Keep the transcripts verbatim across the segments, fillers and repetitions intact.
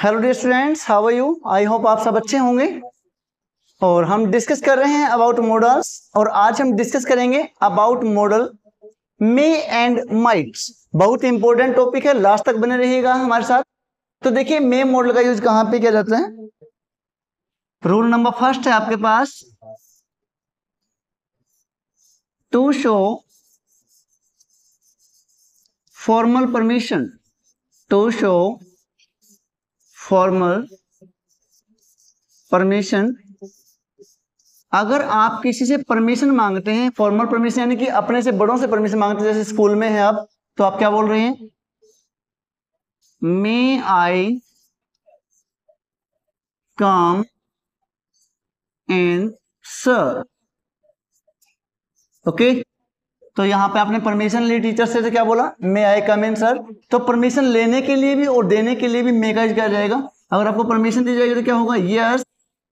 Hello dear students, how are you? I hope आप सब अच्छे होंगे। और हम डिस्कस कर रहे हैं अबाउट मॉडल्स, और आज हम डिस्कस करेंगे about modal may and mights. बहुत इंपॉर्टेंट टॉपिक है, लास्ट तक बने रहिएगा हमारे साथ। तो देखिए, मे मॉडल का यूज कहाँ पे किया जाता है। रूल नंबर फर्स्ट है आपके पास, to show formal permission, to show formal permission. अगर आप किसी से परमिशन मांगते हैं, फॉर्मल परमिशन यानी कि अपने से बड़ों से परमिशन मांगते हैं, जैसे स्कूल में है आप, तो आप क्या बोल रहे हैं? मे आई कम इन सर। ओके, तो यहाँ पे आपने परमिशन ली टीचर से, तो क्या बोला? मे आई कम इन सर। तो परमिशन लेने के लिए भी और देने के लिए भी मे का यूज किया जाएगा। अगर आपको परमिशन दी जाएगी तो क्या होगा? Yes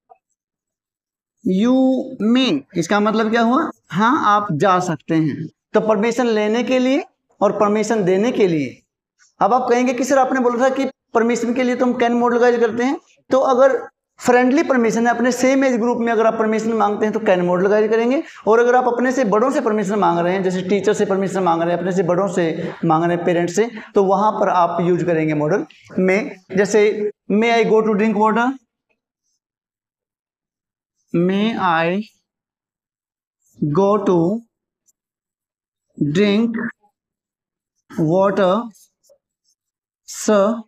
you may. इसका मतलब क्या हुआ? हाँ, आप जा सकते हैं। तो परमिशन लेने के लिए और परमिशन देने के लिए। अब आप कहेंगे कि सर आपने बोला था कि परमिशन के लिए तो हम कैन मॉडल का यूज करते हैं। तो अगर फ्रेंडली परमिशन है, अपने सेम एज ग्रुप में अगर आप परमिशन मांगते हैं तो कैन मॉडल का यूज करेंगे। और अगर आप अपने से बड़ों से परमिशन मांग रहे हैं, जैसे टीचर से परमिशन मांग रहे हैं, अपने से बड़ों से मांग रहे हैं, पेरेंट्स से, तो वहां पर आप यूज करेंगे मॉडल में। जैसे may I go to drink water, may I go to drink water sir.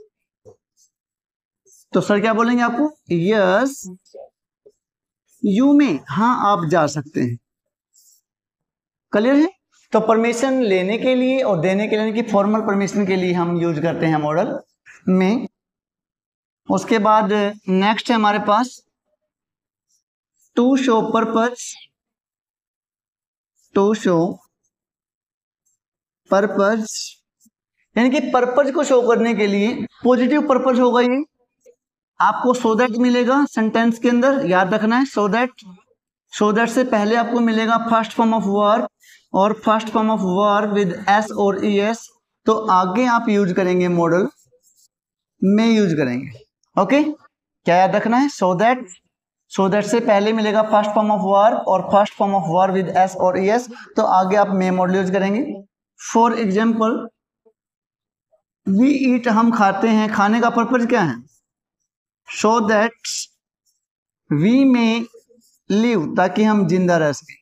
तो सर क्या बोलेंगे आपको? यस यू में, हाँ आप जा सकते हैं। क्लियर है? तो परमिशन लेने के लिए और देने के लिए, कि फॉर्मल परमिशन के लिए हम यूज करते हैं मॉडल में। उसके बाद नेक्स्ट है हमारे पास to show purpose, to show purpose यानी कि पर्पज को शो करने के लिए पॉजिटिव पर्पज होगा ये। आपको सो दैट मिलेगा सेंटेंस के अंदर, याद रखना है। सो दैट, सो दैट से पहले आपको मिलेगा फर्स्ट फॉर्म ऑफ वर्ब, और first form of verb with S और ई एस। तो आगे आप यूज करेंगे मॉडल में यूज करेंगे। ओके, क्या याद रखना है? सो दैट, सो दैट से पहले मिलेगा फर्स्ट फॉर्म ऑफ वर्ब और first form of verb with S और ई एस। तो आगे आप मे मॉडल यूज करेंगे। फॉर एग्जाम्पल, वी ईट, हम खाते हैं। खाने का पर्पज क्या है? So that we may live, ताकि हम जिंदा रह सकें।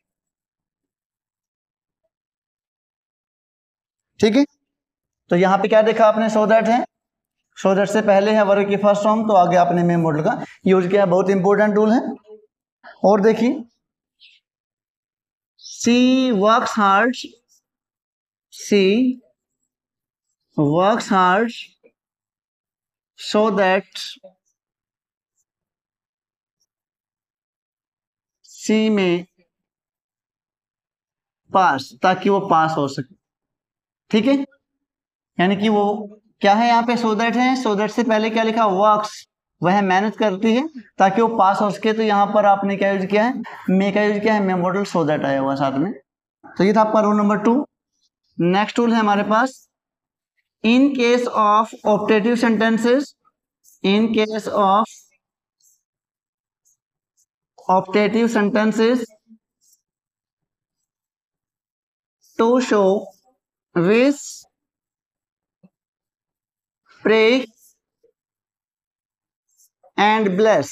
ठीक है, तो यहां पे क्या देखा आपने? सो दैट है, सो दैट से पहले है वर्ग की फर्स्ट फॉर्म, तो आगे आपने मे मॉडल का यूज किया। बहुत इंपॉर्टेंट टूल है। और देखिए, she works hard, she works hard so that she may pass, ताकि वो पास हो सके। ठीक है, यानी कि वो क्या है यहाँ पे? सो दैट है, सो दैट से पहले क्या लिखा? वर्क्स, वह मेहनत करती है ताकि वो पास हो सके। तो यहाँ पर आपने क्या यूज किया है? मे का यूज किया है, मे मॉडल सो दैट आया हुआ साथ में। तो ये था आपका rule number two. Next rule है हमारे पास, in case of optative sentences, in case of optative sentences, to show wish, pray and bless.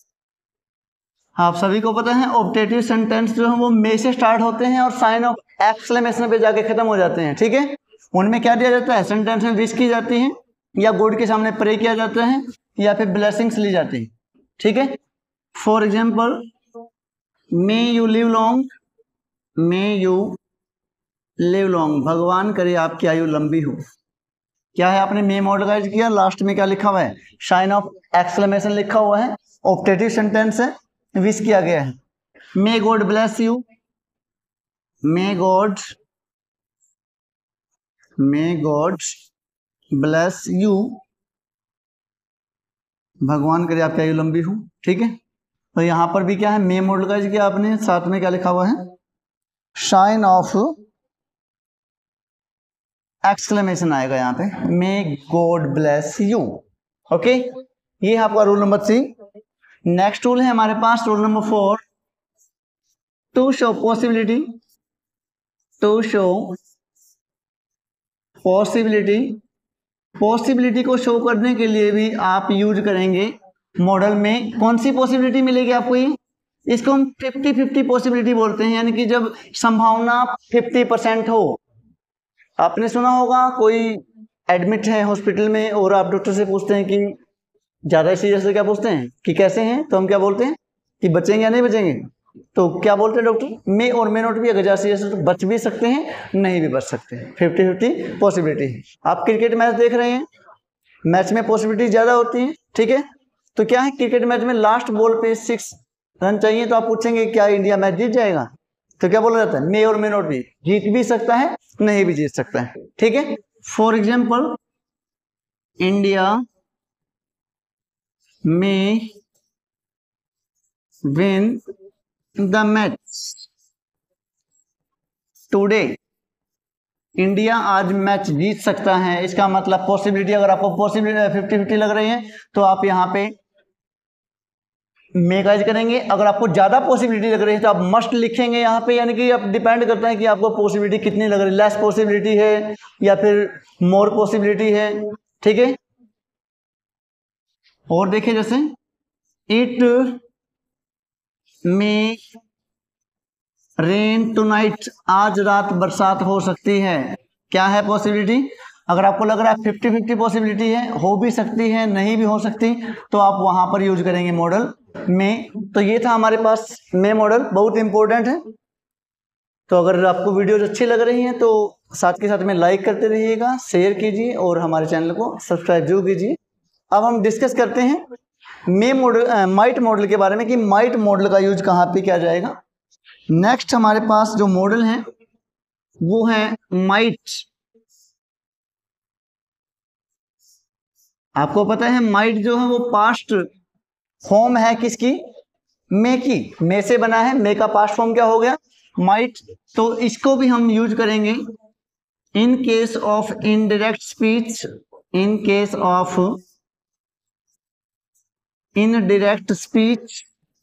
आप सभी को पता है ऑप्टेटिव सेंटेंस जो है वो मे से स्टार्ट होते हैं और साइन ऑफ एक्सक्लेमेशन पे जाके खत्म हो जाते हैं। ठीक है, उनमें क्या दिया जाता है? सेंटेंस में विश की जाती है, या गॉड के सामने प्रे किया जाता है, या फिर ब्लेसिंग्स ली जाती है। ठीक है, for example, may you live long, may you live long, भगवान करे आपकी आयु लंबी हो। क्या है? आपने मे मॉडल का यूज किया। लास्ट में क्या लिखा हुआ है? साइन ऑफ एक्सक्लेमेशन लिखा हुआ है। ऑप्टेटिव सेंटेंस है, विश किया गया है। May God bless you, may God may God bless you, भगवान करे आपकी आयु लंबी हो। ठीक है, तो यहां पर भी क्या है? मे मॉडल का यूज किया आपने। साथ में क्या लिखा हुआ है? साइन ऑफ एक्सक्लेमेशन आएगा यहाँ पे, may God bless you. Okay, ये है आपका rule number three. Next rule है हमारे पास rule number four, to show possibility, to show possibility. Possibility को शो करने के लिए भी आप यूज करेंगे मॉडल में। कौन सी पॉसिबिलिटी मिलेगी आपको? ये इसको हम फिफ्टी फिफ्टी पॉसिबिलिटी बोलते हैं, यानी कि जब संभावना फिफ्टी परसेंट हो। आपने सुना होगा कोई एडमिट है हॉस्पिटल में और आप डॉक्टर से पूछते हैं कि ज्यादा सीरियस है, क्या पूछते हैं कि कैसे हैं, तो हम क्या बोलते हैं कि बचेंगे या नहीं बचेंगे, तो क्या बोलते हैं डॉक्टर? मे और मे नॉट भी, अगर ज्यादा सीरियस है तो बच भी सकते हैं, नहीं भी बच सकते हैं। फिफ्टी फिफ्टी पॉसिबिलिटी है। आप क्रिकेट मैच देख रहे हैं, मैच में पॉसिबिलिटी ज्यादा होती है, ठीक है। तो क्या है, क्रिकेट मैच में लास्ट बॉल पे सिक्स रन चाहिए, तो आप पूछेंगे क्या इंडिया मैच जीत जाएगा? तो क्या बोला जाता है? मे और मे नॉट भी, जीत भी सकता है, नहीं भी जीत सकता है, ठीक है। फॉर एग्जाम्पल, इंडिया में win the match today, India आज मैच जीत सकता है। इसका मतलब पॉसिबिलिटी, अगर आपको पॉसिबिलिटी फिफ्टी फिफ्टी लग रही है तो आप यहाँ पे मे का यूज करेंगे। अगर आपको ज्यादा पॉसिबिलिटी लग रही है तो आप मस्ट लिखेंगे यहाँ पे, यानी कि आप डिपेंड करता है कि आपको पॉसिबिलिटी कितनी लग रही है, लेस पॉसिबिलिटी है या फिर मोर पॉसिबिलिटी है, ठीक है। और देखिए जैसे इट मे रेन टुनाइट, आज रात बरसात हो सकती है। क्या है पॉसिबिलिटी? अगर आपको लग रहा है फिफ्टी फिफ्टी पॉसिबिलिटी है, हो भी सकती है, नहीं भी हो सकती, तो आप वहां पर यूज करेंगे मॉडल में। तो ये था हमारे पास मे मॉडल, बहुत इंपॉर्टेंट है। तो अगर आपको वीडियोज अच्छी लग रही हैं तो साथ के साथ में लाइक करते रहिएगा, शेयर कीजिए और हमारे चैनल को सब्सक्राइब जरूर कीजिए। अब हम डिस्कस करते हैं मे मॉडल, माइट मॉडल के बारे में, कि माइट मॉडल का यूज कहाँ पे किया जाएगा। नेक्स्ट हमारे पास जो मॉडल है वो है माइट। आपको पता है माइट जो है वो पास्ट फॉर्म है किसकी? मे की। मे से बना है, मे का पास्ट फॉर्म क्या हो गया? माइट। तो इसको भी हम यूज करेंगे in case of indirect speech, in case of indirect speech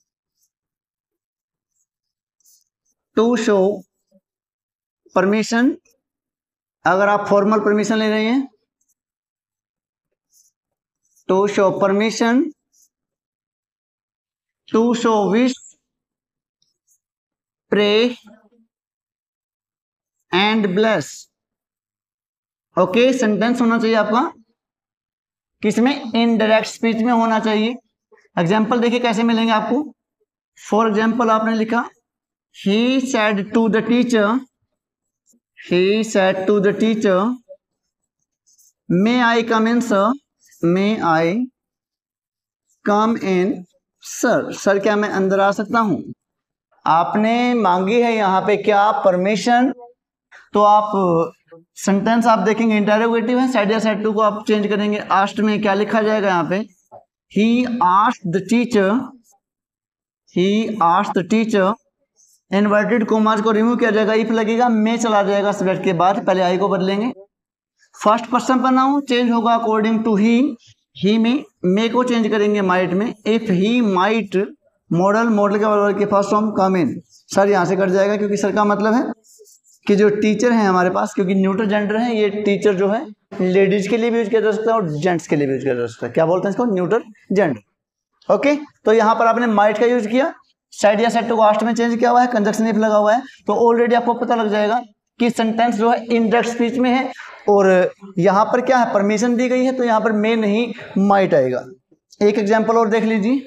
to show permission. अगर आप फॉर्मल परमिशन ले रहे हैं, to show permission, to show wish, pray and bless. Okay, sentence होना चाहिए आपका किसमें? इनडायरेक्ट स्पीच में होना चाहिए। एग्जाम्पल देखिए कैसे मिलेंगे आपको। फॉर एग्जाम्पल आपने लिखा he said to the teacher, he said to the teacher, may I come in sir, may I come in sir, sir क्या मैं अंदर आ सकता हूं? आपने मांगी है यहाँ पे क्या? परमिशन। तो आप सेंटेंस आप देखेंगे इंटरोगेटिव है, सेड या सेड टू को आप चेंज करेंगे। आस्ट में क्या लिखा जाएगा यहाँ पे? he asked the teacher, he asked the teacher, inverted commas को रिमूव किया जाएगा, इफ लगेगा, मे चला जाएगा सब्जेक्ट के बाद, पहले आई को बदलेंगे। First person pronoun change होगा अकॉर्डिंग टू ही, ही में, मे को चेंज करेंगे माइट में। If he might, modal, modal के वर्ब के first form come in, sir यहाँ से कट जाएगा क्योंकि सर का मतलब है कि जो टीचर है हमारे पास, क्योंकि न्यूट्रल जेंडर है, ये टीचर जो है लेडीज के लिए भी यूज किया जा सकता है और जेंट्स के लिए भी यूज किया जा सकता है। क्या बोलते हैं इसको? Neutral gender. ओके, तो यहाँ पर आपने माइट का यूज किया, साइड या सेट को लास्ट में चेंज किया हुआ है, कंजक्शन इफ लगा हुआ है, तो ऑलरेडी आपको पता लग जाएगा कि सेंटेंस जो है इनडायरेक्ट स्पीच में है। और यहाँ पर क्या है? परमिशन दी गई है, तो यहाँ पर मे नहीं माइट आएगा। एक एग्जांपल और देख लीजिए।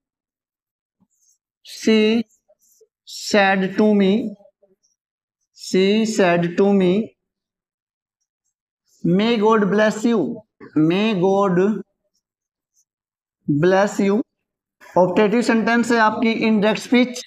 She said to me, she said to me, may God bless you, may God bless you. Optative sentence है आपकी indirect speech,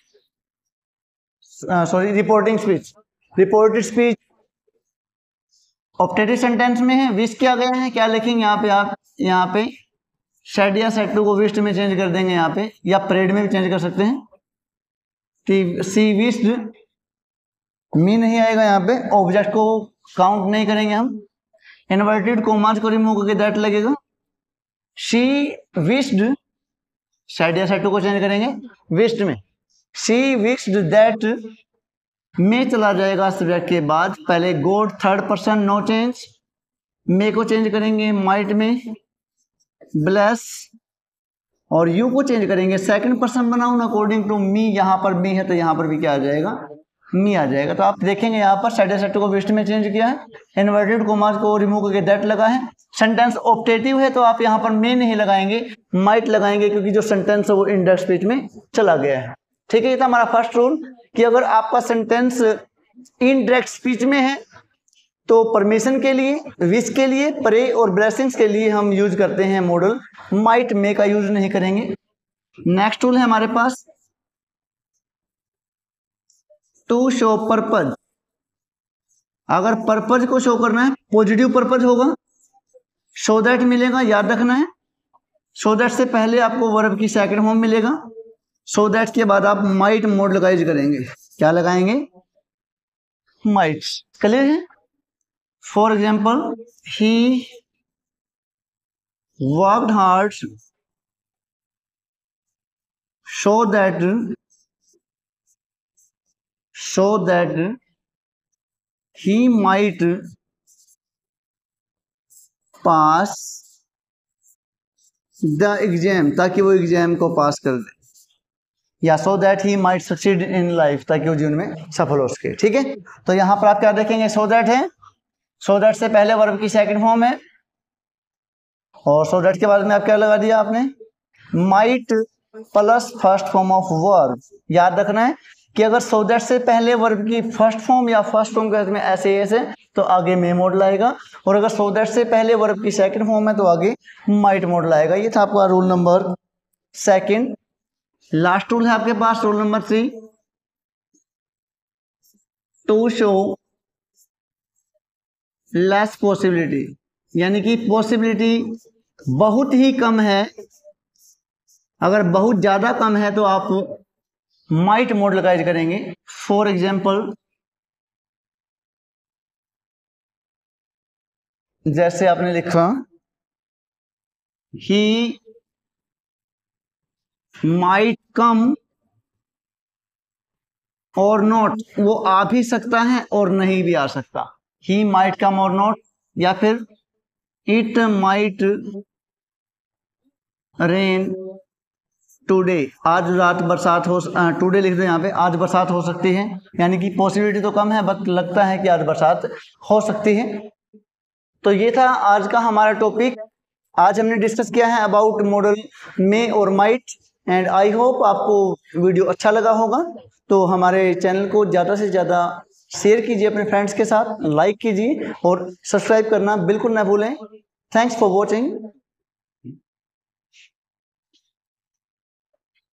sorry reporting speech, reported speech optative sentence में है। विश किया गया है, क्या लिखेंगे यहाँ पे आप? यहाँ पे शेड या सेड टू को विश्ड में चेंज कर देंगे यहाँ पे, या परेड में भी चेंज कर सकते हैं। सी विश्ड, मी नहीं आएगा यहाँ पे, ऑब्जेक्ट को काउंट नहीं करेंगे हम। इन्वर्टेड कोमास को रिमूव करके दैट लगेगा। शी विश्ड, सैड या सैड को चेंज करेंगे विश्ड में, शी विश्ड दैट, मे चला जाएगा सब्जेक्ट के बाद, पहले God third person no change, may को चेंज करेंगे माइट में ब्लेस, और यू को चेंज करेंगे second person pronoun according to me, यहाँ पर मी है तो यहाँ पर भी क्या आ जाएगा, मी आ जाएगा। तो आप देखेंगे यहाँ पर सैड या सैड को विश्ड में चेंज किया है, इन्वर्टेड कोमास को रिमूव करके दैट लगा है। सेंटेंस ऑप्टेटिव है तो आप यहाँ पर मे नहीं लगाएंगे, माइट लगाएंगे, क्योंकि जो सेंटेंस है वो इंडेक्स स्पीच में चला गया है। ठीक है, ये था हमारा फर्स्ट रूल कि अगर आपका सेंटेंस इनडायरेक्ट स्पीच में है तो परमिशन के लिए, विश के लिए, प्रे और ब्लेसिंग्स के लिए हम यूज करते हैं मॉडल माइट, मे का यूज नहीं करेंगे। नेक्स्ट रूल है हमारे पास टू शो पर्पज। अगर पर्पज को शो करना है, पॉजिटिव पर्पज होगा, सो दैट मिलेगा, याद रखना है। सो दैट से पहले आपको वर्ब की सेकंड फॉर्म मिलेगा, सो दैट के बाद आप माइट मॉडलाइज करेंगे, क्या लगाएंगे, माइट। क्लियर है? For example he worked hard so that so that he might pass the exam, ताकि वो एग्जाम को पास कर दे, या so that he might succeed in life, ताकि वो जीवन में सफल हो सके। ठीक है, तो यहां पर आप क्या देखेंगे, सो दैट है, सो दैट से पहले वर्ब की सेकंड फॉर्म है, और सो दैट के बाद में आप क्या लगा दिया आपने, might plus first form of verb. याद रखना है कि अगर सो दैट से पहले वर्ब की फर्स्ट फॉर्म या फर्स्ट फॉर्म के में ऐसे ऐसे तो आगे मे मॉडल आएगा, और अगर सो दैट से पहले वर्ब की सेकंड फॉर्म है तो आगे माइट मॉडल आएगा। ये था आपका rule number second. Last rule है आपके पास rule number three, to show less possibility, यानी कि पॉसिबिलिटी बहुत ही कम है, अगर बहुत ज्यादा कम है तो आप माइट मॉडलाइज करेंगे। फॉर एग्जाम्पल जैसे आपने लिखा ही माइट कम और नॉट, वो आ भी सकता है और नहीं भी आ सकता, ही माइट कम और नॉट, या फिर इट माइट रेन टुडे, आज रात बरसात हो, टुडे लिख दो यहाँ पे, आज बरसात हो सकती है, यानी कि पॉसिबिलिटी तो कम है बट लगता है कि आज बरसात हो सकती है। तो ये था आज का हमारा टॉपिक। आज हमने डिस्कस किया है अबाउट मॉडल मे और माइट, एंड आई होप आपको वीडियो अच्छा लगा होगा। तो हमारे चैनल को ज़्यादा से ज़्यादा शेयर कीजिए अपने फ्रेंड्स के साथ, लाइक कीजिए और सब्सक्राइब करना बिल्कुल ना भूलें। Thanks for watching.